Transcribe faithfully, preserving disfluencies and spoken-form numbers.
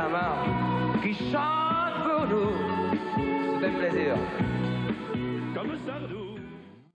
Benjamin qui chante pour nous. C'est un plaisir. Comme Sardou.